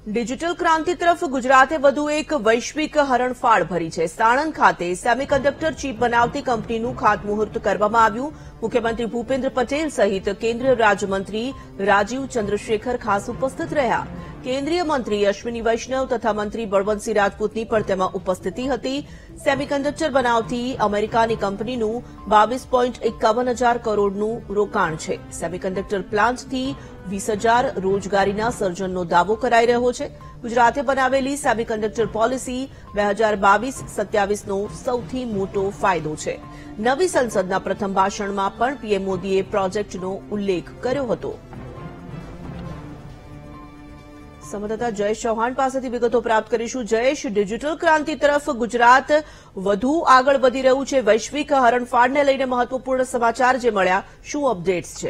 Digital ક્રાંતિ તરફ ગુજરાતે વધુ એક વૈશ્વિક હરણફાળ ભરી છે। સાણંદ ખાતે સેમિકન્ડક્ટર ચીપ બનાવતી કંપનીનું ખાતમુહૂર્ત કરવામાં આવ્યું। મુખ્યમંત્રી ભૂપેન્દ્ર પટેલ સહિત કેન્દ્રીય રાજ્યમંત્રી રાજીવ ચંદ્રશેખર ખાસ ઉપસ્થિત રહ્યા। કેન્દ્રીય મંત્રી અશ્વિની વૈષ્ણવ તથા મંત્રી બળવંતસિંહ રાજપૂતની પણ તેમાં ઉપસ્થિતિ હતી। સેમિકન્ડક્ટર બનાવતી અમેરિકાની કંપનીનું 22.51 કરોડનું રોકાણ છે। સેમિકન્ડક્ટર પ્લાન્ટથી 20,000 રોજગારીના સર્જનનો દાવો કરાઈ રહ્યો છે। ગુજરાતે બનાવેલી સેમિકન્ડક્ટર પોલિસી 2022-27નો સૌથી મોટો ફાયદો છે। નવી સંસદના પ્રથમ ભાષણમાં પણ પીએમ મોદીએ પ્રોજેક્ટનો ઉલ્લેખ કર્યો હતો। સંવાદદાતા જયેશ ચૌહાણ પાસેથી વિગતો પ્રાપ્ત કરીશું। જયેશ, ડિજિટલ ક્રાંતિ તરફ ગુજરાત વધુ આગળ વધી રહ્યું છે। વૈશ્વિક હરણફાળને લઈને મહત્વપૂર્ણ સમાચાર જે મળ્યા, શું અપડેટ્સ છે?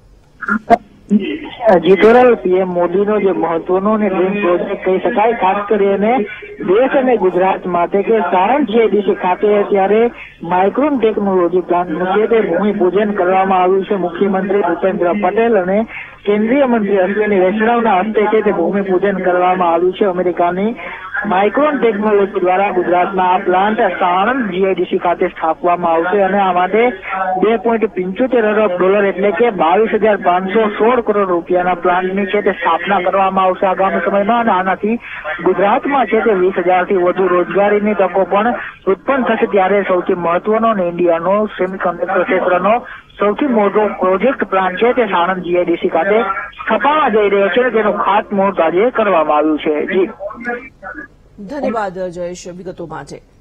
જીતોરલ પીએમ મોદીનો જે મહત્વનો અને ડ્રીમ પ્રોજેક્ટ કહી શકાય, ખાસ કરીને દેશ અને ગુજરાત માટે કે સાણંદ જીઆઈડીસી ખાતે અત્યારે માઇક્રોન ટેકનોલોજી પ્લાન્ટનું છે તે ભૂમિપૂજન કરવામાં આવ્યું છે। મુખ્યમંત્રી ભૂપેન્દ્ર પટેલ અને કેન્દ્રીય મંત્રી અશ્વિની વૈષ્ણવના હસ્તે છે તે ભૂમિપૂજન કરવામાં આવ્યું છે। અમેરિકાની માઇક્રોન ટેકનોલોજી દ્વારા ગુજરાતના આ પ્લાન્ટ સાણંદ જીઆઈડીસી ખાતે સ્થાપવામાં આવશે અને આ માટે $2.75 અરબ એટલે કે 22,516 કરોડ રૂપિયાના પ્લાન્ટની છે તે સ્થાપના કરવામાં આવશે આગામી સમયમાં। અને આનાથી ગુજરાતમાં છે તે 20,000થી વધુ રોજગારીની તકો પણ ઉત્પન્ન થશે। ત્યારે સૌથી મહત્વનો અને ઇન્ડિયાનો સેમિકન્ડક્ટર ક્ષેત્રનો સૌથી મોટો પ્રોજેક્ટ પ્લાન્ટ છે તે સાણંદ જીઆઈડીસી ખાતે સ્થાપવા જઈ રહ્યો છે, તેનું ખાતમુહૂર્ત આજે કરવામાં આવ્યું છે। જી ધન્યવાદ જયેશ વિગતો માટે।